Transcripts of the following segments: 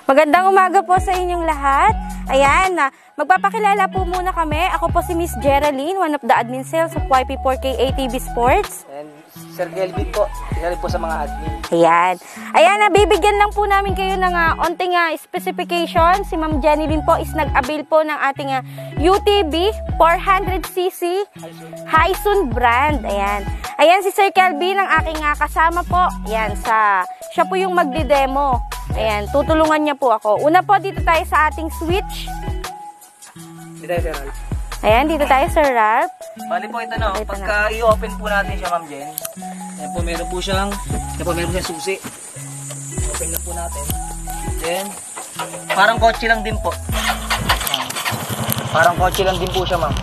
Magandang umaga po sa inyong lahat. Ayan, magpapakilala po muna kami. Ako po si Miss Geraldine, one of the admin sales of YP4K ATV Sports. And Sir Kelvin po, isa rin po sa mga admin. Ayan, bibigyan lang po namin kayo ng onting specification. Si Ma'am Jenilyn po is nag-avail po ng ating UTV 400cc Hysun brand. Ayan si Sir Kelvin, ang aking kasama po. Ayan, siya po yung magdi-demo. Ayan, tutulungan niya po ako. Una po, dito tayo sa ating switch. Dito tayo, Sir Ralph. Ayan, dito tayo, Sir Ralph. Bali po ito, no? Pagka i-open po natin siya, Ma'am Jen. Ayan po, meron po siyang susi. Open na po natin. Then, parang kotse lang din po. Parang kotse lang din po siya, Ma'am.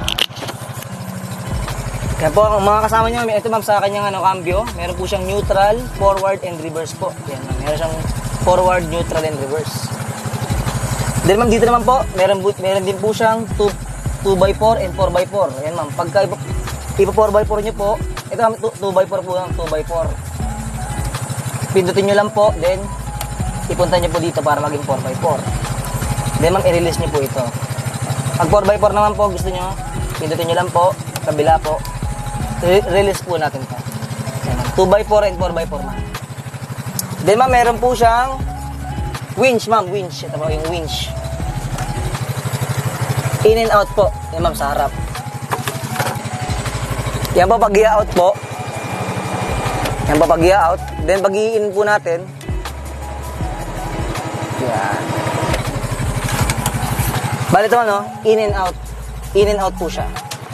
Yan po, ang mga kasama niyo, ito Ma'am sa kanyang cambio. Meron po siyang neutral, forward, and reverse po. Yan, meron siyang forward, neutral, and reverse. Then Ma'am, dito naman po, meron din po siyang 2x4 and 4x4. Ayan Ma'am, pagka ipa 4x4 nyo po, ito Ma'am, 2x4 po lang, 2x4. Pindutin nyo lang po, then ipunta nyo po dito para maging 4x4. Then Ma'am, i-release nyo po ito. Pag 4x4 naman po, gusto nyo, pindutin nyo lang po, kabila po, release po natin ito. Ayan Ma'am, 2x4 and 4x4 Ma'am. Then Ma'am, meron po siyang winch Ma'am, winch. Ito po yung winch. In and out po. Yan Ma'am, sa harap. Yan po pag i-out po. Yan po pag i-out. Then pag i-in po natin. Yan. Bali ito no? In and out. In and out po siya.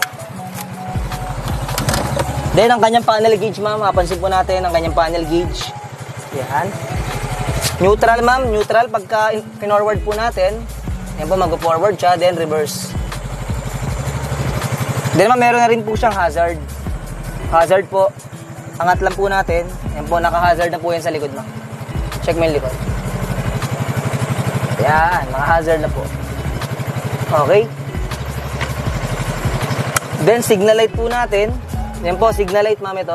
Then ang kanyang panel gauge Ma'am. Mapansin po natin ang kanyang panel gauge. Yan. Neutral Ma'am. Neutral. Pagka pinorward po natin. Yan po, mag-forward siya, then reverse. Then Ma'am, meron na rin po siyang hazard. Hazard po. Angat lang po natin. Yan po, naka-hazard na po yan sa likod Ma'am. Check mo yung likod. Yan, naka-hazard na po. Okay. Then, signal light po natin. Yan po, signal light Ma'am ito.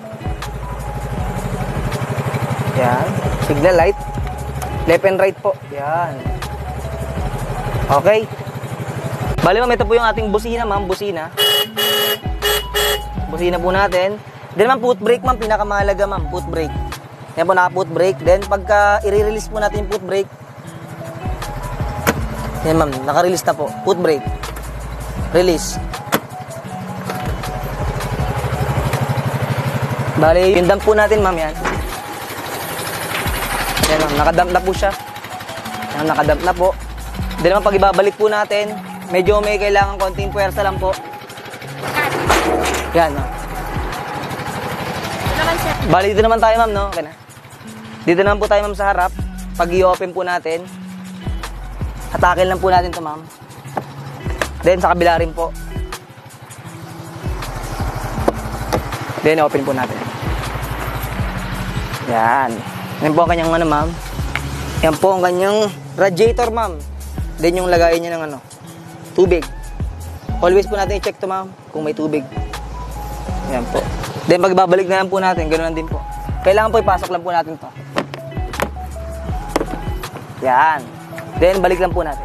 Yan, signal light. Left and right po. Yan. Okay. Bali Ma'am, ito po yung ating busina Ma'am, busina. Busina po natin. Then Ma'am, foot brake Ma'am, pinakamahalaga Ma'am, foot brake. Yan po, naka-foot brake. Then pagka i-release po natin yung foot brake. Yan Ma'am, naka-release na po. Foot brake. Release. Bali, yung dump po natin Ma'am yan. Yan Ma'am, nakadump na po siya. Yan, nakadump na po. Then naman pag ibabalik po natin, medyo may kailangan konting puwersa lang po. Yan, no? Bali, dito naman tayo Ma'am, no? Okay na. Dito naman po tayo Ma'am sa harap. Pag i-open po natin, hatakil lang po natin to Ma'am. Then sa kabila rin po. Then open po natin. Yan. Yan po ang kanyang Ma'am. Yan po ang kanyang radiator Ma'am. Then yung lagayin niya ng tubig. Always po natin i-check to Ma'am kung may tubig. Yan po. Then pag babalik na lang po natin, ganoon din po. Kailangan po ipasok lang po natin to. Yan. Then balik lang po natin.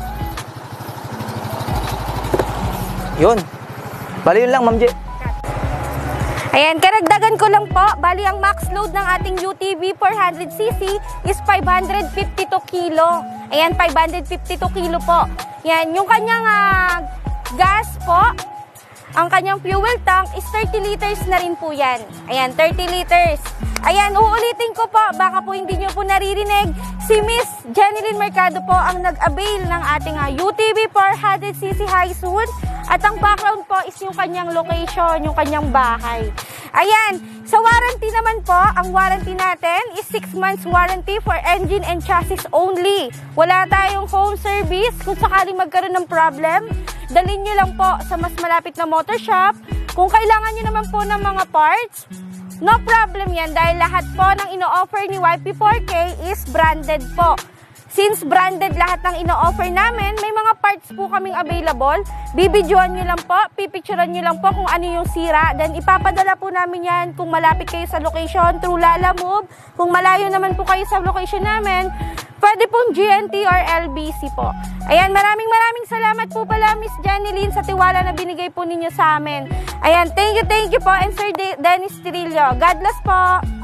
Yun. Bali yun lang Ma'am J. Ayan, karagdagan ko lang po, bali ang max load ng ating UTV 400cc is 552 kilo. Ayan, 552 kilo po. Yan, yung kanyang gas po, ang kanyang fuel tank is 30 liters na rin po yan. Ayan, 30 liters. Ayan, uulitin ko po, baka po hindi nyo po naririnig, si Miss Jenilyn Mercado po ang nag-avail ng ating UTV 400cc Hysun. At ang background po is yung kanyang location, yung kanyang bahay. Ayan, sa warranty naman po, ang warranty natin is 6 months warranty for engine and chassis only. Wala tayong home service. Kung sakaling magkaroon ng problem, dalhin nyo lang po sa mas malapit na motor shop. Kung kailangan nyo naman po ng mga parts, no problem yan dahil lahat po ng ino-offer ni YP4K is branded po. Since branded lahat ng ino-offer namin, may mga parts po kaming available. Bibidyoan nyo lang po, pipicturean nyo lang po kung ano yung sira. Then ipapadala po namin yan kung malapit kayo sa location through Lalamove. Kung malayo naman po kayo sa location namin, Pwede pong GNT or LBC po. Ayan, maraming salamat po pala Miss Janeline sa tiwala na binigay po ninyo sa amin. Ayan, thank you po and Sir Dennis Trillo. God bless po.